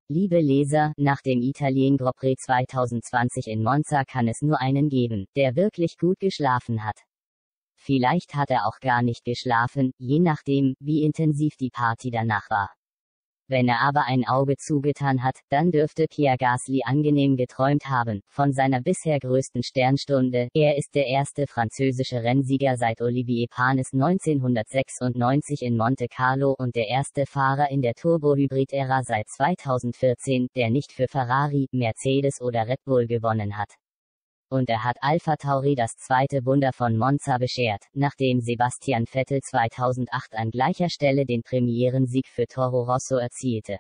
Liebe Leser, nach dem Italien Grand Prix 2020 in Monza kann es nur einen geben, der wirklich gut geschlafen hat. Vielleicht hat er auch gar nicht geschlafen, je nachdem, wie intensiv die Party danach war. Wenn er aber ein Auge zugetan hat, dann dürfte Pierre Gasly angenehm geträumt haben, von seiner bisher größten Sternstunde. Er ist der erste französische Rennsieger seit Olivier Panis 1996 in Monte Carlo und der erste Fahrer in der Turbo-Hybrid-Ära seit 2014, der nicht für Ferrari, Mercedes oder Red Bull gewonnen hat. Und er hat AlphaTauri das zweite Wunder von Monza beschert, nachdem Sebastian Vettel 2008 an gleicher Stelle den Premierensieg für Toro Rosso erzielte.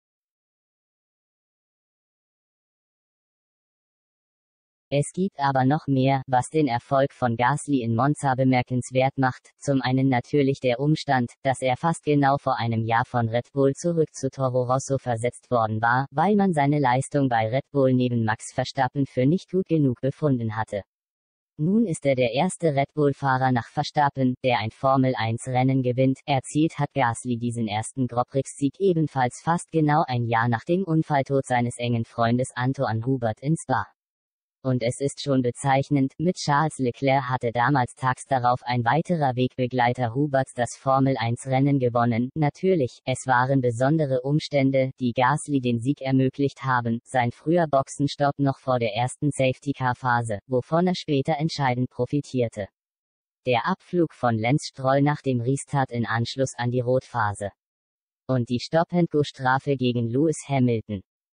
Es gibt aber noch mehr, was den Erfolg von Gasly in Monza bemerkenswert macht. Zum einen natürlich der Umstand, dass er fast genau vor einem Jahr von Red Bull zurück zu Toro Rosso versetzt worden war, weil man seine Leistung bei Red Bull neben Max Verstappen für nicht gut genug befunden hatte. Nun ist er der erste Red Bull-Fahrer nach Verstappen, der ein Formel-1-Rennen gewinnt. Erzielt hat Gasly diesen ersten Grand Prix-Sieg ebenfalls fast genau ein Jahr nach dem Unfalltod seines engen Freundes Antoine Hubert in Spa. Und es ist schon bezeichnend, mit Charles Leclerc hatte damals tags darauf ein weiterer Wegbegleiter Huberts das Formel-1-Rennen gewonnen. Natürlich, es waren besondere Umstände, die Gasly den Sieg ermöglicht haben, sein früher Boxenstopp noch vor der ersten Safety-Car-Phase, wovon er später entscheidend profitierte. Der Abflug von Lance Stroll nach dem Restart in Anschluss an die Rotphase. Und die Stop-and-Go-Strafe gegen Lewis Hamilton.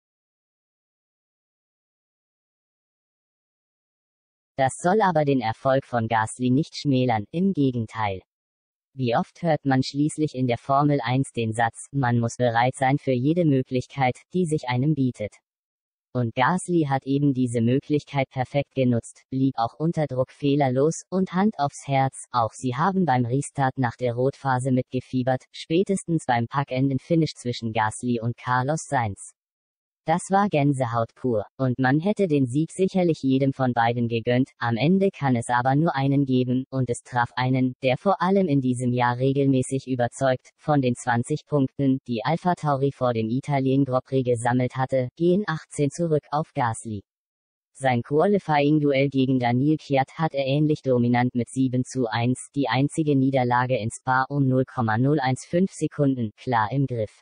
Das soll aber den Erfolg von Gasly nicht schmälern, im Gegenteil. Wie oft hört man schließlich in der Formel 1 den Satz, man muss bereit sein für jede Möglichkeit, die sich einem bietet. Und Gasly hat eben diese Möglichkeit perfekt genutzt, blieb auch unter Druck fehlerlos, und Hand aufs Herz, auch sie haben beim Restart nach der Rotphase mitgefiebert, spätestens beim Packenden-Finish zwischen Gasly und Carlos Sainz. Das war Gänsehaut pur, und man hätte den Sieg sicherlich jedem von beiden gegönnt. Am Ende kann es aber nur einen geben, und es traf einen, der vor allem in diesem Jahr regelmäßig überzeugt. Von den 20 Punkten, die AlphaTauri vor dem Italien Grand Prix gesammelt hatte, gehen 18 zurück auf Gasly. Sein Qualifying-Duell gegen Daniil Kvyat hat er ähnlich dominant mit 7:1, die einzige Niederlage in Spa um 0,015 Sekunden, klar im Griff.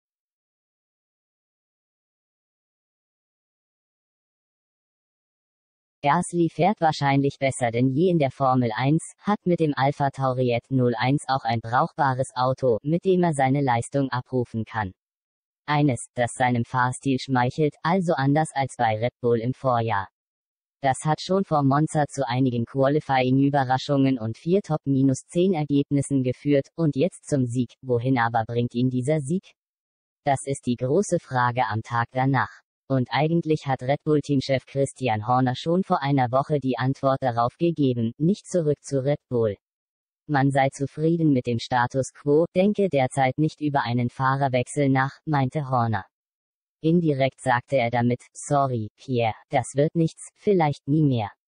Gasly fährt wahrscheinlich besser denn je in der Formel 1, hat mit dem AlphaTauri E01 auch ein brauchbares Auto, mit dem er seine Leistung abrufen kann. Eines, das seinem Fahrstil schmeichelt, also anders als bei Red Bull im Vorjahr. Das hat schon vor Monza zu einigen Qualifying-Überraschungen und 4 Top-10 Ergebnissen geführt, und jetzt zum Sieg. Wohin aber bringt ihn dieser Sieg? Das ist die große Frage am Tag danach. Und eigentlich hat Red Bull-Teamchef Christian Horner schon vor einer Woche die Antwort darauf gegeben, nicht zurück zu Red Bull. Man sei zufrieden mit dem Status quo, denke derzeit nicht über einen Fahrerwechsel nach, meinte Horner. Indirekt sagte er damit, sorry, Pierre, das wird nichts, vielleicht nie mehr.